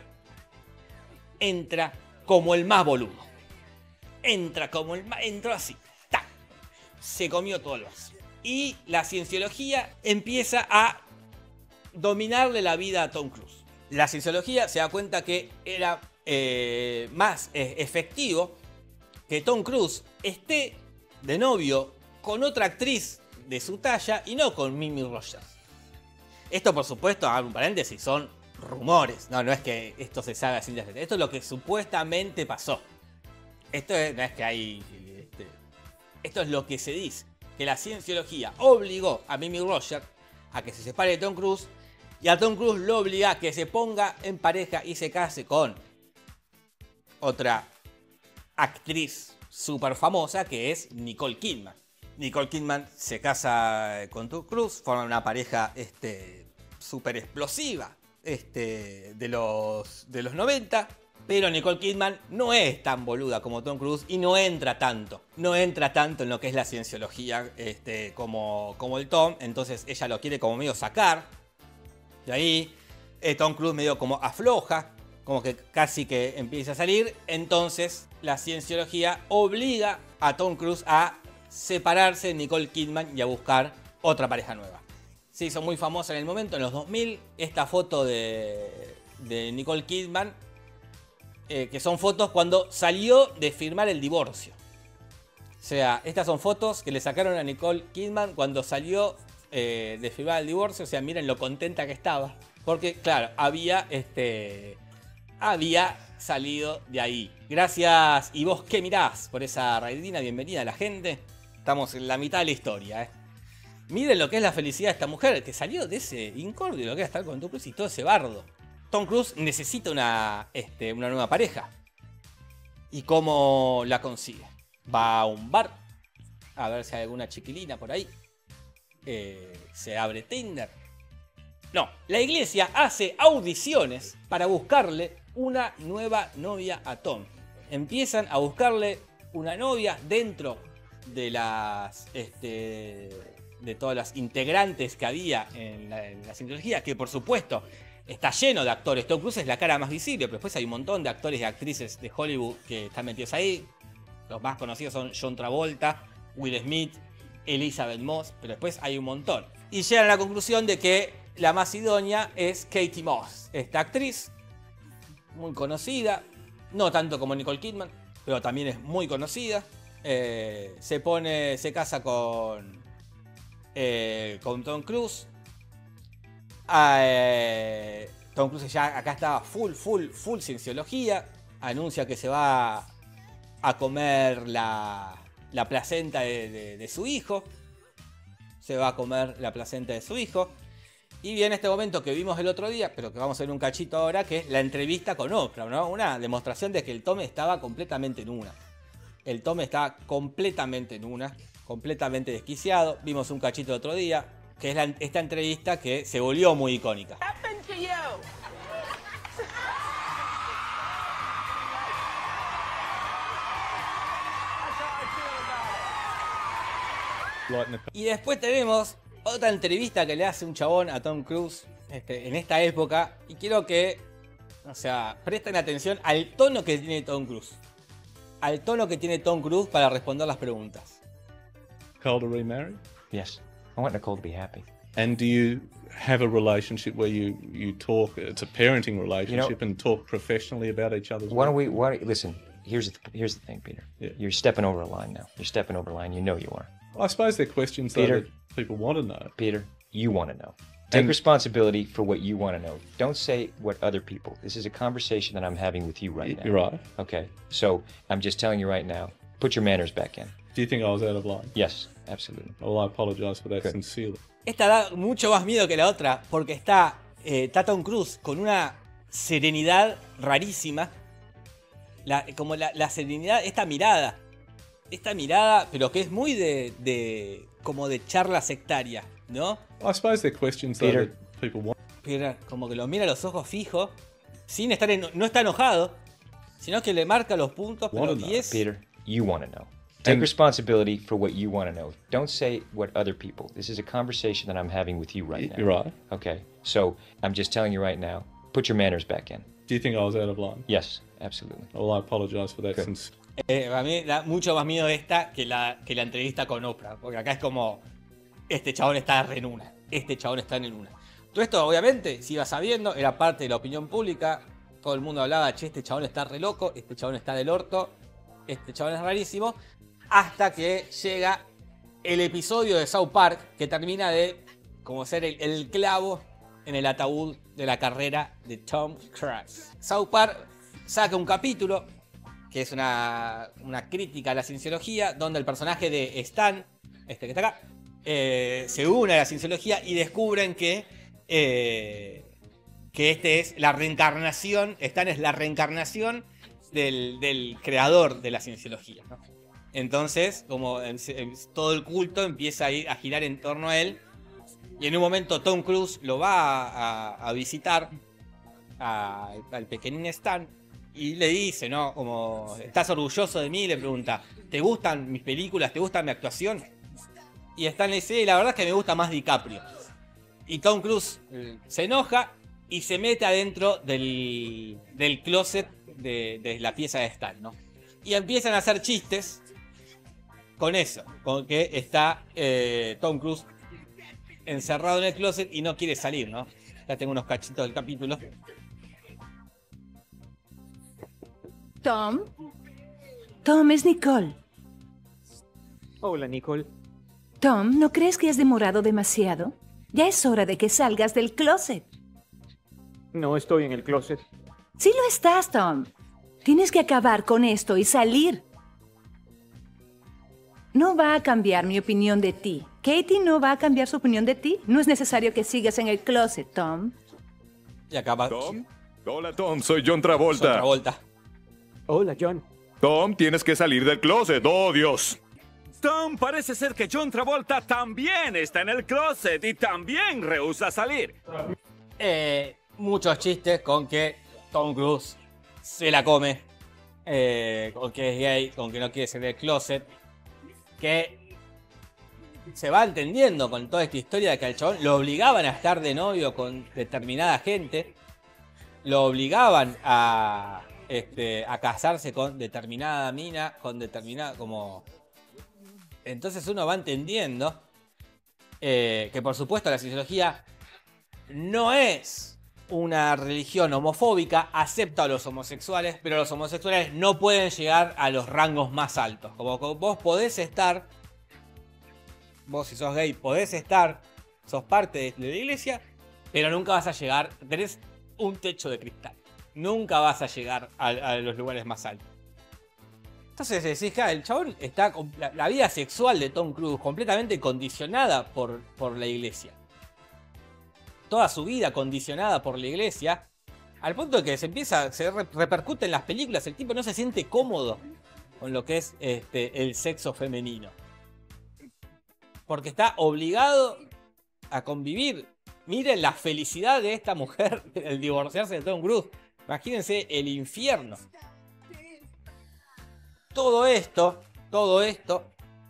entra como el más boludo. Entra como el más, entró así, ¡tac! Se comió todo el vaso. Y la cienciología empieza a dominarle la vida a Tom Cruise. La cienciología se da cuenta que era eh, más eh, efectivo que Tom Cruise esté de novio con otra actriz de su talla y no con Mimi Rogers. Esto, por supuesto, hago un paréntesis, son rumores. No, no es que esto se sabe así. Esto es lo que supuestamente pasó. Esto es, no es que hay... Este, esto es lo que se dice. Que la cienciología obligó a Mimi Rogers a que se separe de Tom Cruise. Y a Tom Cruise lo obliga a que se ponga en pareja y se case con otra actriz súper famosa que es Nicole Kidman. Nicole Kidman se casa con Tom Cruise, forman una pareja este, súper explosiva este, de, los, de los noventa. Pero Nicole Kidman no es tan boluda como Tom Cruise y no entra tanto. No entra tanto en lo que es la cienciología este, como, como el Tom. Entonces ella lo quiere como medio sacar. De ahí eh, Tom Cruise medio como afloja. Como que casi que empieza a salir. Entonces la cienciología obliga a Tom Cruise a separarse de Nicole Kidman y a buscar otra pareja nueva. Se hizo muy famosa en el momento, en los dos mil. Esta foto de, de Nicole Kidman. Eh, que son fotos cuando salió de firmar el divorcio. O sea, estas son fotos que le sacaron a Nicole Kidman cuando salió eh, de firmar el divorcio. O sea, miren lo contenta que estaba. Porque, claro, había, este, había salido de ahí. Gracias. ¿Y vos qué mirás por esa raidina? Bienvenida a la gente. Estamos en la mitad de la historia, ¿eh? Miren lo que es la felicidad de esta mujer, que salió de ese incordio, lo que era estar con Tom Cruise y todo ese bardo. Tom Cruise necesita una, este, una nueva pareja. ¿Y cómo la consigue? Va a un bar a ver si hay alguna chiquilina por ahí. Eh, se abre Tinder. No, la iglesia hace audiciones para buscarle una nueva novia a Tom. Empiezan a buscarle una novia dentro de las, este, de todas las integrantes que había en la, en la Scientología, que por supuesto está lleno de actores. Tom Cruise es la cara más visible, pero después hay un montón de actores y actrices de Hollywood que están metidos ahí. Los más conocidos son John Travolta, Will Smith, Elizabeth Moss, pero después hay un montón. Y llegan a la conclusión de que la más idónea es Katie Moss, esta actriz muy conocida, no tanto como Nicole Kidman, pero también es muy conocida. Eh, se pone, se casa con, eh, con Tom Cruise. Eh, Tom Cruise ya acá estaba full, full, full cienciología. Anuncia que se va a comer la, la placenta de, de, de su hijo. Se va a comer la placenta de su hijo. Y viene este momento que vimos el otro día, pero que vamos a ver un cachito ahora, que es la entrevista con Oprah, ¿no? Una demostración de que el Tom estaba completamente en una. El Tom estaba completamente en una, completamente desquiciado. Vimos un cachito el otro día, que es la, esta entrevista que se volvió muy icónica. Y después tenemos otra entrevista que le hace un chabón a Tom Cruise este, en esta época. Y quiero que, o sea, presten atención al tono que tiene Tom Cruise. Al tono que tiene Tom Cruise para responder las preguntas. Nicole to remarry? Yes. I want Nicole to be happy. And do you have a relationship where you, you talk, it's a parenting relationship, you know, and talk professionally about each other's Why don't work? we, why, listen, here's the, here's the thing, Peter. Yeah. You're stepping over a line now. You're stepping over a line. You know you are. I suppose they're questions though, Peter. that people want to know. Peter, you want to know. Take And- responsibility for what you want to know. Don't say what other people. This is a conversation that I'm having with you right now. You're right. Okay, so I'm just telling you right now, put your manners back in. Do you think I was out of line? Yes, absolutely. Well, I apologise for that Good. sincerely. Esta da mucho más miedo que la otra, porque está, eh, está Tom Cruise con una serenidad rarísima. La, como la, la serenidad, esta mirada. Esta mirada, pero que es muy de, de como de charla sectaria, ¿no? I suppose they're questions though, Peter. that people want. Pero como que lo mira a los ojos fijos, sin estar en, no está enojado, sino que le marca los puntos, pero Wanna know. y es, Peter, you want to know. Take And- responsibility for what you want to know. Don't say what other people. This is a conversation that I'm having with you right now. You're right. Okay, so I'm just telling you right now, put your manners back in. Do you think I was out of line? Yes, absolutely. Well, I apologise for that Good. sincerely. eh, a mí da mucho más miedo esta que la, que la entrevista con Oprah, porque acá es como, este chabón está re en una, este chabón está en una. Todo esto obviamente se iba sabiendo, era parte de la opinión pública, todo el mundo hablaba, che, este chabón está re loco, este chabón está del orto, este chabón es rarísimo, hasta que llega el episodio de South Park que termina de como ser el, el clavo en el ataúd de la carrera de Tom Cruise. South Park saca un capítulo que es una, una crítica a la cienciología, donde el personaje de Stan, este que está acá, eh, se une a la cienciología y descubren que, eh, que este es la reencarnación, Stan es la reencarnación del, del creador de la cienciología, ¿no? Entonces, como en- en- todo el culto empieza a, ir, a girar en torno a él, y en un momento Tom Cruise lo va a, a- a visitar a- al pequeñín Stan y le dice, ¿no? Como, ¿estás orgulloso de mí? Le pregunta, ¿te gustan mis películas? ¿Te gusta mi actuación? Y Stan le dice, la verdad es que me gusta más DiCaprio. Y Tom Cruise eh, se enoja y se mete adentro del, del closet de, de la pieza de Stan, ¿no? Y empiezan a hacer chistes con eso, con que está eh, Tom Cruise encerrado en el closet y no quiere salir, ¿no? Ya tengo unos cachitos del capítulo. Tom. Tom, es Nicole. Hola, Nicole. Tom, ¿no crees que has demorado demasiado? Ya es hora de que salgas del closet. No estoy en el closet. Sí lo estás, Tom. Tienes que acabar con esto y salir. No va a cambiar mi opinión de ti. Katie no va a cambiar su opinión de ti. No es necesario que sigas en el closet, Tom. Y acaba Tom. Hola, Tom. Soy John otra Travolta. vuelta. Hola, John. Tom, tienes que salir del closet. ¡Oh, Dios! Tom, parece ser que John Travolta también está en el closet y también rehúsa salir. Eh, muchos chistes con que Tom Cruise se la come, eh, con que es gay, con que no quiere salir del closet, que se va entendiendo con toda esta historia de que al chabón lo obligaban a estar de novio con determinada gente, lo obligaban a, este, a casarse con determinada mina, con determinada, como... Entonces uno va entendiendo eh, que por supuesto la cienciología no es una religión homofóbica, acepta a los homosexuales, pero los homosexuales no pueden llegar a los rangos más altos. Como que vos podés estar, vos si sos gay podés estar, sos parte de la iglesia, pero nunca vas a llegar, tenés un techo de cristal. Nunca vas a llegar a, a los lugares más altos. Entonces decís, que el chabón está, la, la vida sexual de Tom Cruise completamente condicionada por, por la iglesia. Toda su vida condicionada por la iglesia, al punto de que se empieza, se re, repercute en las películas, el tipo no se siente cómodo con lo que es este, el sexo femenino. Porque está obligado a convivir. Miren la felicidad de esta mujer, el divorciarse de Tom Cruise. Imagínense el infierno. Todo esto, todo esto,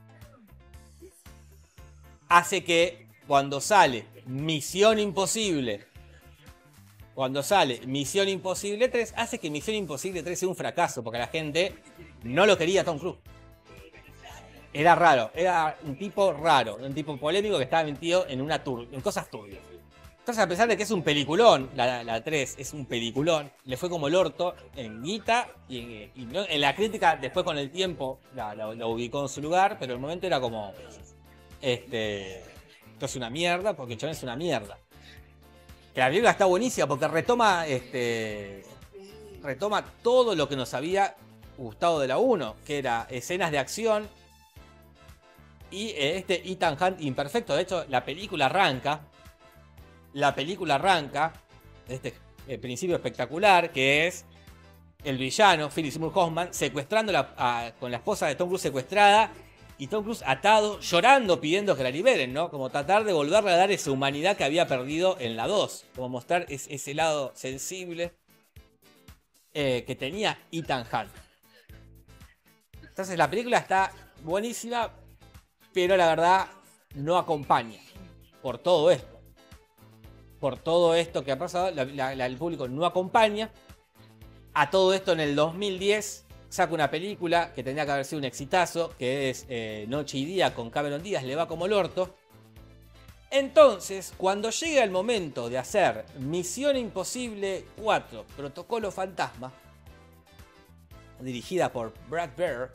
hace que cuando sale Misión Imposible, cuando sale Misión Imposible tres, hace que Misión Imposible tres sea un fracaso, porque la gente no lo quería a Tom Cruise. Era raro, era un tipo raro, un tipo polémico que estaba metido en, una tur en cosas turbias. Entonces, a pesar de que es un peliculón, la, la tres es un peliculón, le fue como el orto en guita y, en, y no, en la crítica, después con el tiempo la, la, la ubicó en su lugar, pero el momento era como, este, esto es una mierda, porque el chabón es una mierda. Que la película está buenísima porque retoma, este, retoma todo lo que nos había gustado de la uno, que era escenas de acción y este Ethan Hunt imperfecto. De hecho, la película arranca. La película arranca de este eh, principio espectacular que es el villano, Philip Seymour Hoffman, secuestrando la, a, con la esposa de Tom Cruise secuestrada y Tom Cruise atado, llorando, pidiendo que la liberen, ¿no? Como tratar de volverle a dar esa humanidad que había perdido en la dos. Como mostrar es, ese lado sensible eh, que tenía Ethan Hunt. Entonces la película está buenísima, pero la verdad no acompaña por todo esto. Por todo esto que ha pasado, la, la, la, el público no acompaña. A todo esto en el dos mil diez saca una película que tendría que haber sido un exitazo, que es eh, Noche y Día con Cameron Díaz, le va como el orto. Entonces, cuando llega el momento de hacer Misión Imposible cuatro, Protocolo Fantasma, dirigida por Brad Bird,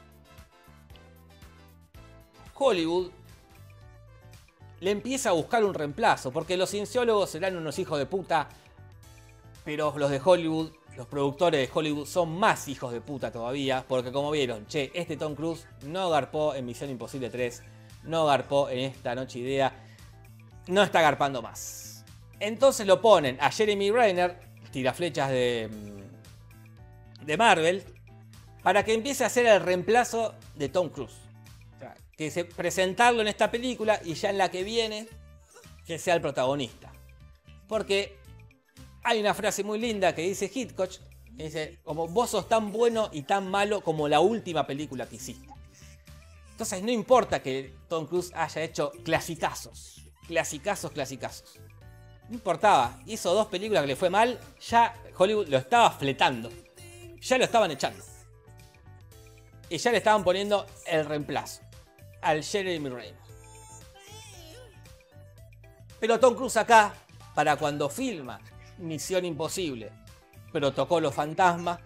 Hollywood le empieza a buscar un reemplazo, porque los cienciólogos serán unos hijos de puta, pero los de Hollywood, los productores de Hollywood son más hijos de puta todavía, porque como vieron, che, este Tom Cruise no garpó en Misión Imposible tres, no garpó en esta Noche Idea, no está garpando más. Entonces lo ponen a Jeremy Renner, tiraflechas de, de Marvel, para que empiece a hacer el reemplazo de Tom Cruise. Que se, presentarlo en esta película y ya en la que viene que sea el protagonista. Porque hay una frase muy linda que dice Hitchcock, que dice, como vos sos tan bueno y tan malo como la última película que hiciste. Entonces no importa que Tom Cruise haya hecho clasicazos, clasicazos, clasicazos. No importaba, hizo dos películas que le fue mal, ya Hollywood lo estaba fletando. Ya lo estaban echando. Y ya le estaban poniendo el reemplazo al Jeremy Renner. Pero Tom Cruise acá, para cuando filma Misión Imposible, Protocolo Fantasma,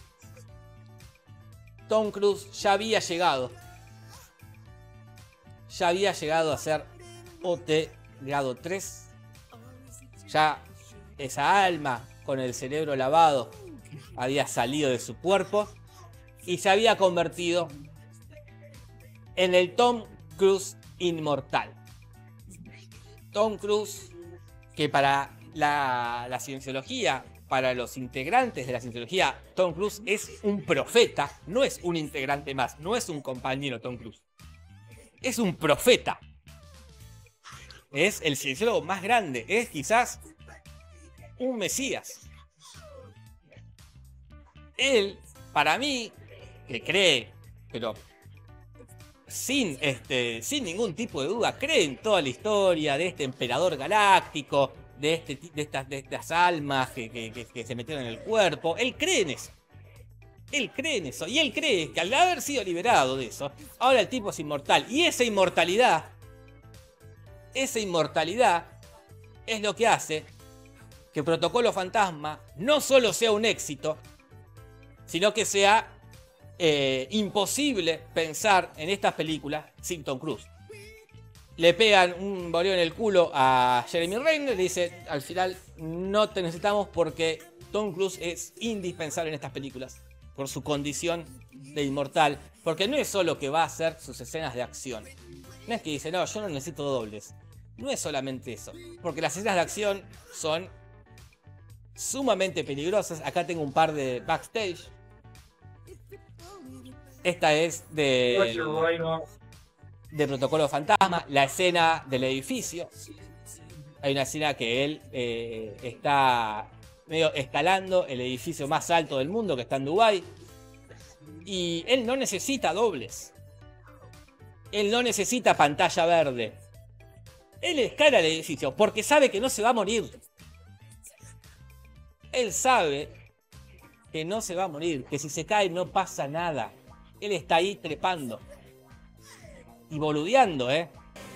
Tom Cruise ya había llegado. Ya había llegado a ser O T grado tres. Ya esa alma con el cerebro lavado había salido de su cuerpo y se había convertido en el Tom Cruise inmortal. Tom Cruise, que para la, la cienciología, para los integrantes de la cienciología, Tom Cruise es un profeta, no es un integrante más, no es un compañero Tom Cruise. Es un profeta. Es el cienciólogo más grande, es quizás un mesías. Él, para mí, que cree, pero sin, este, sin ningún tipo de duda, cree en toda la historia de este emperador galáctico, de, este, de, estas, de estas almas que, que, que, que se metieron en el cuerpo. Él cree en eso. Él cree en eso. Y él cree que al haber sido liberado de eso, ahora el tipo es inmortal. Y esa inmortalidad, esa inmortalidad es lo que hace que Protocolo Fantasma no solo sea un éxito, sino que sea eh, imposible pensar en estas películas sin Tom Cruise. Le pegan un boleo en el culo a Jeremy Renner y le dice, al final no te necesitamos porque Tom Cruise es indispensable en estas películas por su condición de inmortal, porque no es solo que va a hacer sus escenas de acción. No es que dice, no, yo no necesito dobles. No es solamente eso, porque las escenas de acción son sumamente peligrosas. Acá tengo un par de backstage. Esta es de, de Protocolo Fantasma, la escena del edificio. Hay una escena que él eh, está medio escalando el edificio más alto del mundo, que está en Dubái. Y él no necesita dobles. Él no necesita pantalla verde. Él escala el edificio porque sabe que no se va a morir. Él sabe que no se va a morir, que si se cae no pasa nada. Él está ahí trepando. Y boludeando, ¿eh?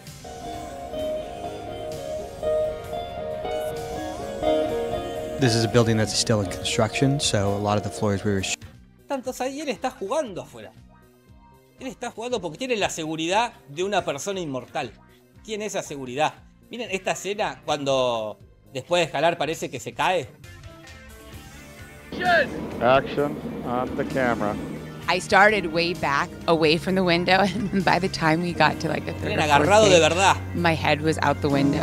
This is a building that's still in construction, so a lot of the floors we were... Tantos ahí, él está jugando afuera. Él está jugando porque tiene la seguridad de una persona inmortal. Tiene esa seguridad. Miren esta escena cuando después de escalar parece que se cae. Action on the camera. I started way back, away from the window, and by the time we got to like the third or fourth agarrado take, de verdad. My head was out the window.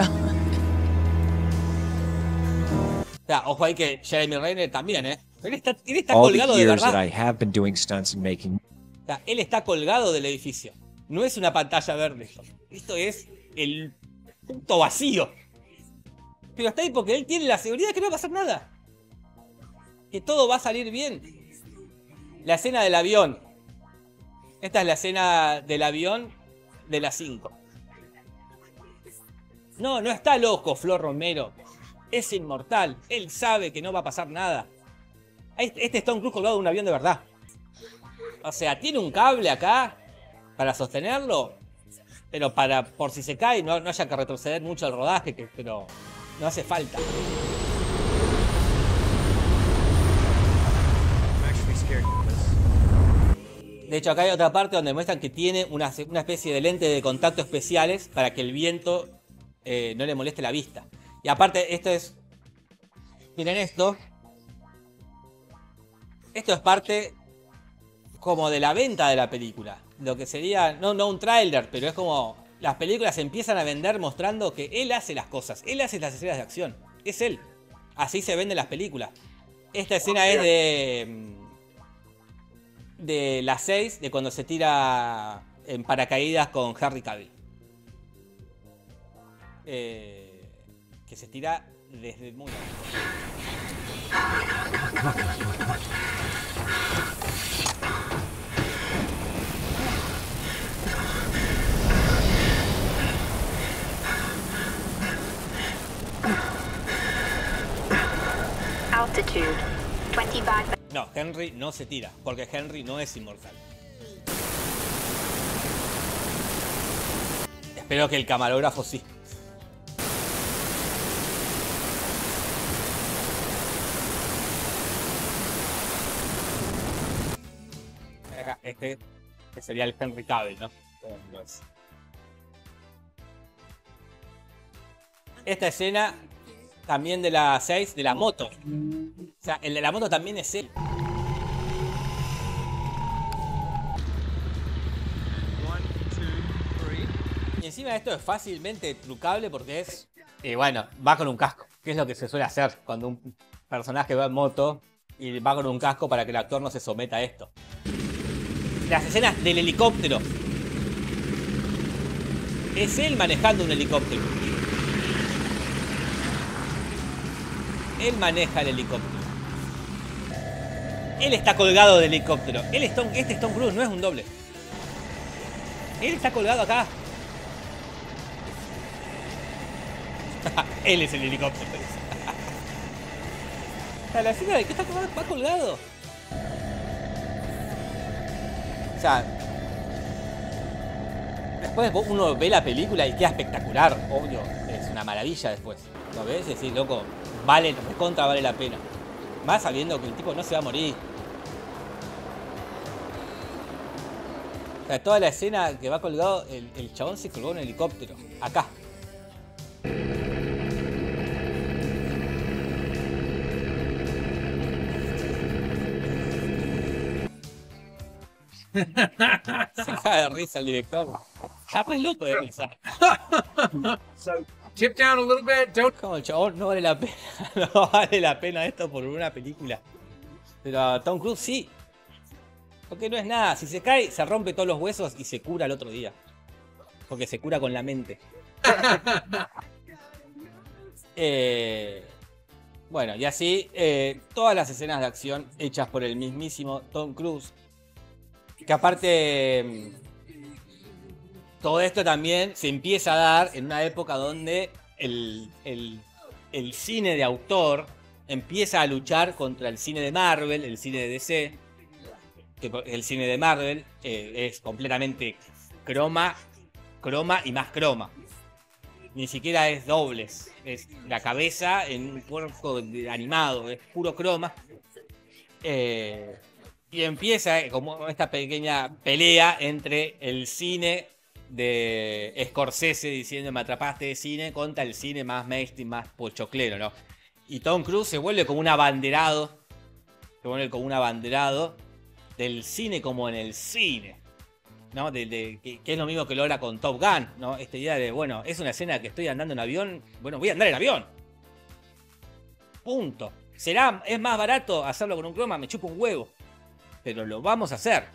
O sea, ojo ahí que Jeremy Renner también, ¿eh? Él está, él está All colgado the de years verdad. that I have been doing stunts and making. O sea, él está colgado del edificio. No es una pantalla verde esto. Esto es el punto vacío. Pero está ahí porque él tiene la seguridad de que no va a pasar nada. Que todo va a salir bien. La escena del avión. Esta es la escena del avión de las cinco. No, no está loco Flor Romero. Es inmortal. Él sabe que no va a pasar nada. Este es Tom Cruise colgado de un avión de verdad. O sea, tiene un cable acá para sostenerlo. Pero para por si se cae no, no haya que retroceder mucho el rodaje. Que, pero no hace falta. De hecho, acá hay otra parte donde muestran que tiene una, una especie de lente de contacto especiales para que el viento eh, no le moleste la vista. Y aparte, esto es... Miren esto. Esto es parte como de la venta de la película. Lo que sería, no, no un tráiler, pero es como... Las películas se empiezan a vender mostrando que él hace las cosas. Él hace las escenas de acción. Es él. Así se venden las películas. Esta escena es de... de las seis, de cuando se tira en paracaídas con Henry Cavill. Eh, que se tira desde muy alto. Altitude veinticinco. No, Henry no se tira, porque Henry no es inmortal. Espero que el camarógrafo sí. Este, este sería el Henry Cavill, ¿no? Esta escena también de la seis, de la moto. O sea, el de la moto también es él. Y encima esto es fácilmente trucable porque es... Y bueno, va con un casco, que es lo que se suele hacer cuando un personaje va en moto y va con un casco para que el actor no se someta a esto. Las escenas del helicóptero. Es él manejando un helicóptero. Él maneja el helicóptero. Él está colgado del helicóptero. Él es Tom, este es Tom Cruise, no es un doble. Él está colgado acá. Él es el helicóptero. La escena de que está va colgado. O sea, después uno ve la película y queda espectacular, obvio. Es una maravilla después. ¿Lo ves? Es decir, loco, vale, contra vale la pena. Más sabiendo que el tipo no se va a morir. O sea, toda la escena que va colgado, el, el chabón se colgó en un helicóptero. Acá. Se cae de risa el director. Está re loco de risa. So, tip down a little bit, don't... Como el chabón, no vale la pena. No vale la pena esto por una película. Pero a Tom Cruise sí. Porque no es nada. Si se cae, se rompe todos los huesos y se cura el otro día. Porque se cura con la mente. eh, bueno, y así eh, todas las escenas de acción hechas por el mismísimo Tom Cruise. Que aparte, todo esto también se empieza a dar en una época donde el, el, el cine de autor empieza a luchar contra el cine de Marvel, el cine de D C. Que el cine de Marvel eh, es completamente croma, croma y más croma. Ni siquiera es dobles, es la cabeza en un cuerpo animado, es puro croma. Eh... Y empieza como esta pequeña pelea entre el cine de Scorsese diciendo me atrapaste de cine contra el cine más mainstream, más pochoclero, ¿no? Y Tom Cruise se vuelve como un abanderado, se vuelve como un abanderado del cine como en el cine, ¿no? De, de, que, que es lo mismo que logra con Top Gun, ¿no? Esta idea de, bueno, es una escena que estoy andando en avión, bueno, voy a andar en avión. Punto. ¿Será, es más barato hacerlo con un croma? Me chupo un huevo. Pero lo vamos a hacer.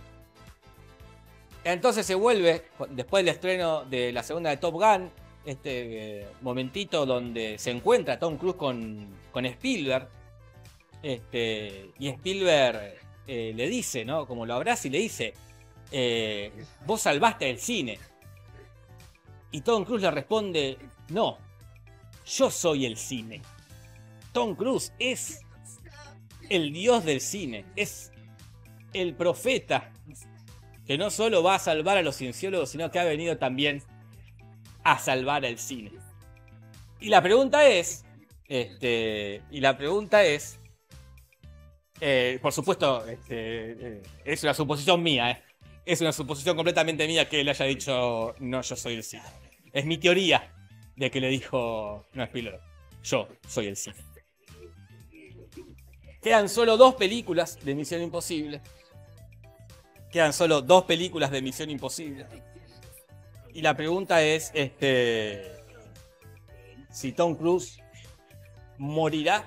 Entonces se vuelve, después del estreno de la segunda de Top Gun, este eh, momentito donde se encuentra Tom Cruise con, con Spielberg. Este, y Spielberg eh, le dice, ¿no? Como lo abraza y le dice, eh, vos salvaste el cine. Y Tom Cruise le responde, no, yo soy el cine. Tom Cruise es el dios del cine, es el profeta que no solo va a salvar a los cienciólogos, sino que ha venido también a salvar al cine. Y la pregunta es, este, y la pregunta es, eh, por supuesto, este, eh, es una suposición mía, eh, es una suposición completamente mía que él haya dicho, no, yo soy el cine. Es mi teoría de que le dijo, no, Spielberg, yo soy el cine. Quedan solo dos películas de Misión Imposible. Quedan solo dos películas de Misión Imposible. Y la pregunta es, este, si Tom Cruise morirá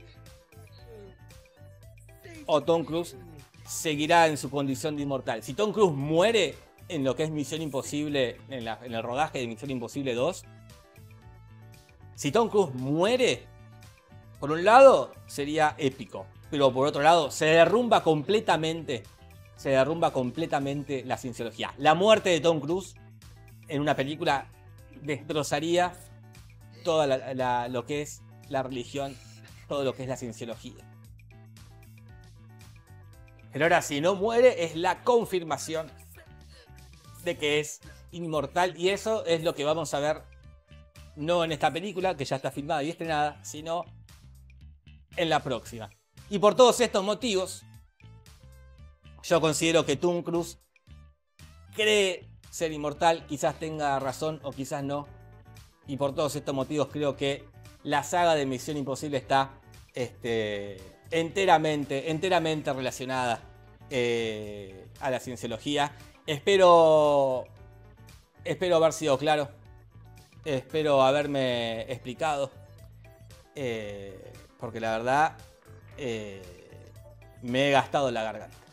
o Tom Cruise seguirá en su condición de inmortal. Si Tom Cruise muere en lo que es Misión Imposible, en, la, en el rodaje de Misión Imposible dos, si Tom Cruise muere, por un lado sería épico, pero por otro lado se derrumba completamente, se derrumba completamente la cienciología. La muerte de Tom Cruise en una película destrozaría todo la, la, lo que es la religión, todo lo que es la cienciología. Pero ahora, si no muere, es la confirmación de que es inmortal. Y eso es lo que vamos a ver, no en esta película, que ya está filmada y estrenada, sino en la próxima. Y por todos estos motivos, yo considero que Tom Cruise cree ser inmortal. Quizás tenga razón o quizás no. Y por todos estos motivos creo que la saga de Misión Imposible está este, enteramente, enteramente relacionada eh, a la cienciología. Espero, espero haber sido claro. Espero haberme explicado. Eh, porque la verdad eh, me he gastado la garganta.